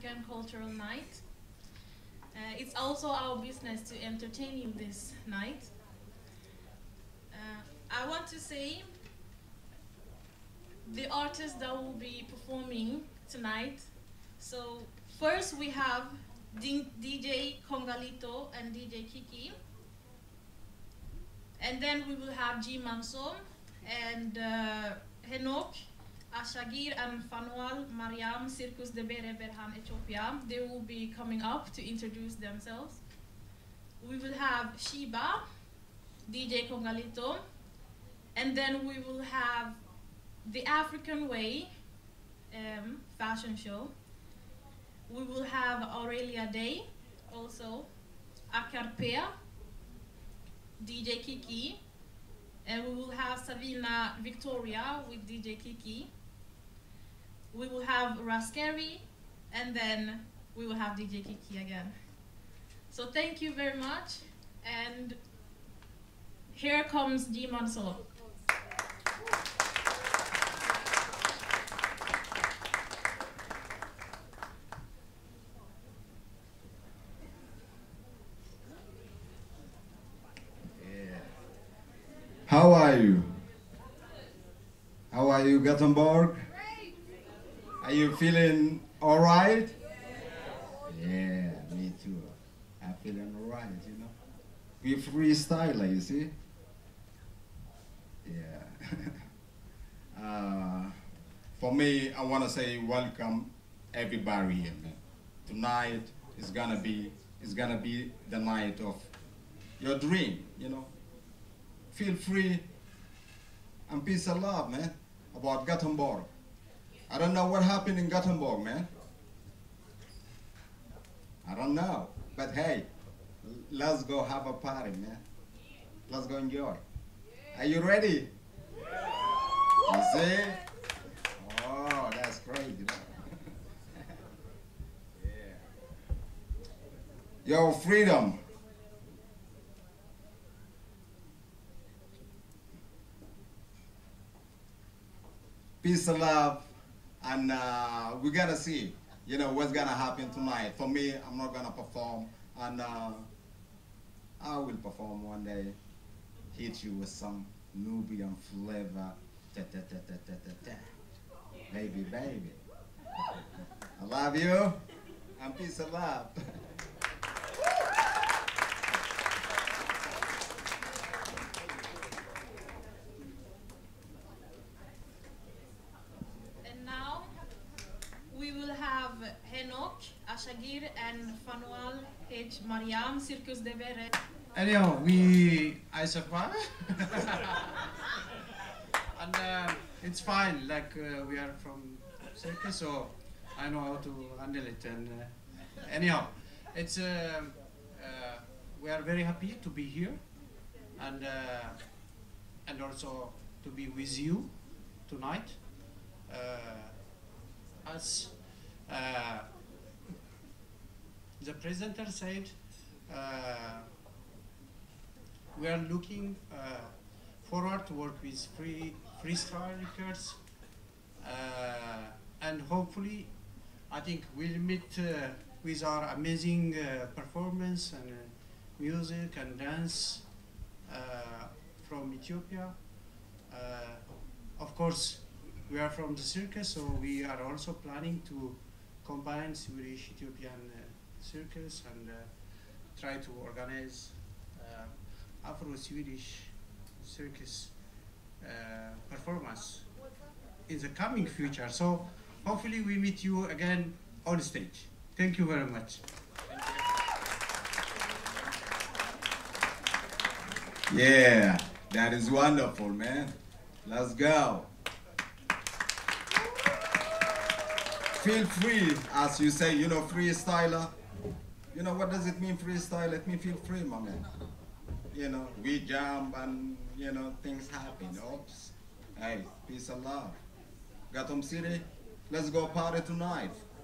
African Cultural Night. It's also our business to entertain you this night. I want to say the artists that will be performing tonight. So first we have DJ Congalito and DJ Kiki. And then we will have G Manson and Henok, Ashagir and Fanual Mariam, Circus de Bere Berhan, Ethiopia. They will be coming up to introduce themselves. We will have Shiba, DJ Congalito, and then we will have the African Way fashion show. We will have Aurelia Day, also, Akarpea, DJ Kiki, and we will have Savina Victoria with DJ Kiki. We will have Raskeri, and then we will have DJ Kiki again. So thank you very much, and here comes G Manso. How are you? How are you, Gothenburg? Are you feeling all right? Yeah, me too. I'm feeling all right, you know. We freestyler, you see? Yeah. For me, I want to say welcome everybody here, man. Tonight is gonna be the night of your dream, you know. Feel free and peace and love, man, about Gothenburg. I don't know what happened in Gothenburg, man. I don't know, but hey, let's go have a party, man. Let's go enjoy. Are you ready? You see? Oh, that's great, you know. Yeah. Yo, freedom. Peace and love, and we're gonna see, you know, what's gonna happen tonight. For me, I'm not gonna perform, and I will perform one day, hit you with some Nubian flavor, baby, baby. I love you, and peace and love. Henok, Ashagir, and Fanual H. Mariam, Circus de Bere. Anyhow, I survived. And it's fine, like we are from circus, so I know how to handle it. And anyhow, it's we are very happy to be here, and also to be with you tonight. As the presenter said, we are looking forward to work with Freestyle Records, and hopefully, I think we'll meet with our amazing performance and music and dance from Ethiopia. Of course, we are from the circus, so we are also planning to combine Swedish Ethiopian circus and try to organize Afro-Swedish circus performance in the coming future. So hopefully we meet you again on stage. Thank you very much. Yeah, that is wonderful, man. Let's go. Feel free, as you say, you know, freestyler. You know, what does it mean, freestyle? Let me feel free, my man. You know, we jump and, you know, things happen. Oops. Hey, peace and love. Gotham City, let's go party tonight.